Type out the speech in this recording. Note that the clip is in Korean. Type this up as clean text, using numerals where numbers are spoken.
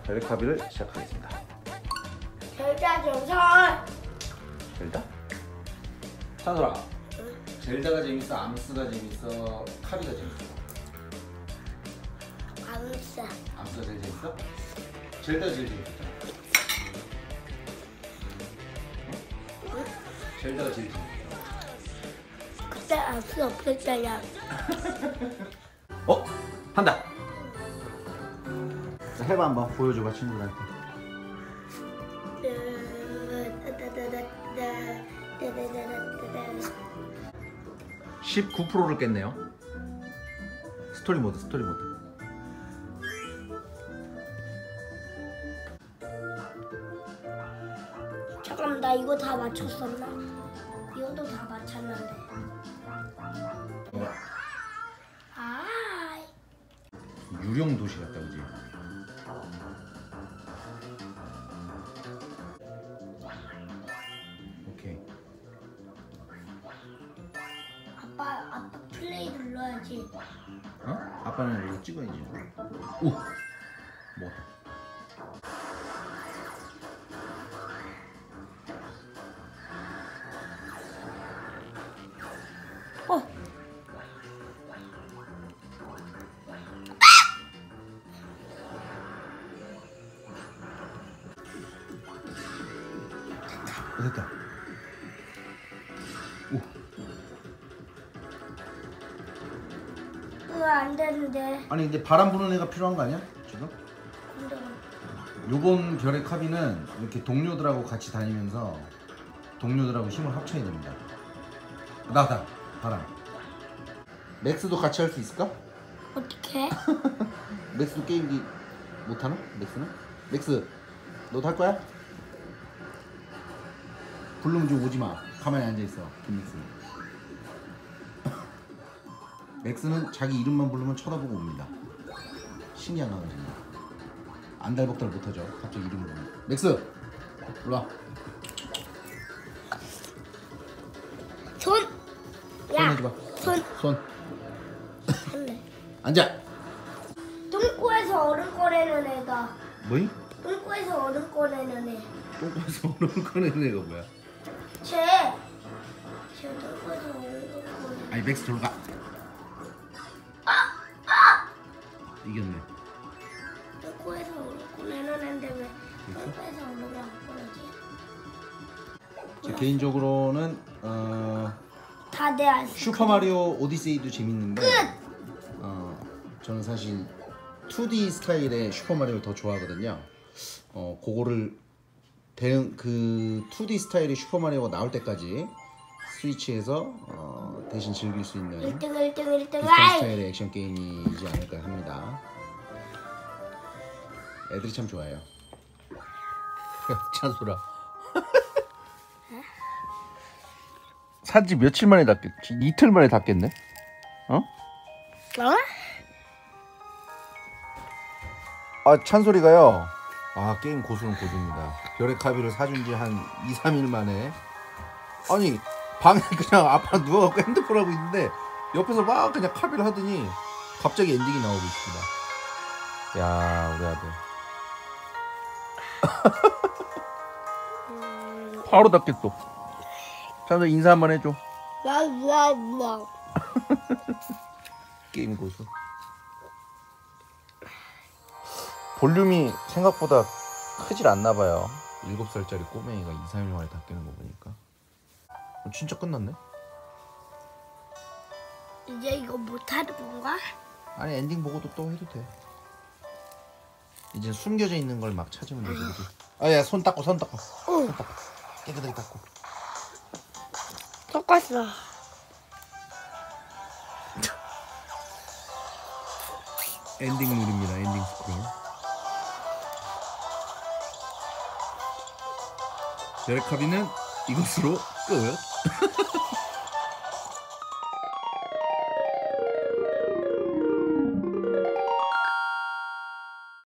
별의카비를 시작하겠습니다. 젤다 정설. 젤다? 찬솔아, 젤다가 재밌어? 암스가 재밌어? 카비가 재밌어? 암스. 암스가 제일 재밌어? 젤다가 제일 재밌었잖아. 응? 젤다가 제일 재밌었어. 그때 암스 없었잖아. 한다! 자, 해봐 한번 보여줘봐 친구들한테. 19%를 깼네요. 스토리 모드. 잠깐만, 나 이거 다 맞췄었나? 이것도 다 맞췄는데. 아, 유령 도시 같다, 그지? 오케이. 아빠 플레이 눌러야지. 어? 아빠는 이거 찍어야지. 오! 뭐? 됐다. 오. 으아, 안 되는데. 아니 근데 바람 부는 애가 필요한 거 아니야? 지금? 근데 요번 별의 카비는 이렇게 동료들하고 같이 다니면서 동료들하고 힘을 합쳐야 됩니다. 나다 바람. 맥스도 같이 할 수 있을까? 어떻게? 맥스도 게임기 못하나? 맥스는? 맥스 너도 할 거야? 부르면 좀 오지마. 가만히 앉아있어 김맥스는. 맥스는 자기 이름만 부르면 쳐다보고 옵니다. 신기한 강아지입니다. 안달복달 못하죠. 갑자기 이름 부르면. 맥스! 일로와. 손! 손 해줘봐. 손. 할래. 앉아! 똥꼬에서 얼음 꺼내는 애가. 뭐이? 똥꼬에서 얼음 꺼내는 애. 똥꼬에서 얼음 꺼내는 애가 뭐야? 쟤 똥꼬에서 얼음 꺼내는 애. 아니 맥스 저로 가. 이겼네. 똥꼬에서 얼음 꺼내는 애인데 왜 똥꼬에서 얼음을 안 꺼내지? 제 개인적으로는 다 내 알. 슈퍼마리오 오디세이도 재밌는데 저는 사실 2D 스타일의 슈퍼마리오를 더 좋아하거든요. 그거를 그 2D 스타일의 슈퍼마리오가 나올 때까지 스위치에서 대신 즐길 수 있는 1등. 비슷한 스타일의 액션 게임이지 않을까 합니다. 애들이 참 좋아해요. 찬소라. 산지 며칠 만에 닫겠지? 이틀 만에 닫겠네? 어? 찬소리가요. 게임 고수는 고수입니다. 별의 카비를 사준 지 한 2, 3일 만에 아니 방에 그냥 아빠 누워갖고 핸드폰 하고 있는데 옆에서 막 그냥 카비를 하더니 갑자기 엔딩이 나오고 있습니다. 야 우리 아들 바로 닫겠어. 찬소 인사 한번 해줘. 게임 고수. 볼륨이 생각보다 크질 않나봐요. 7살짜리 꼬맹이가 2, 3일 만에 닫기는 거 보니까 진짜 끝났네? 이제 이거 못하는 건가? 아니 엔딩 보고도 또 해도 돼. 이제 숨겨져 있는 걸 막 찾으면 되지. 야 손 닦고 손 닦고 깨끗하게 닦고. 똑같어. 엔딩 누릅니다. 엔딩 스크롤. 별의 카비는 이것으로 끝.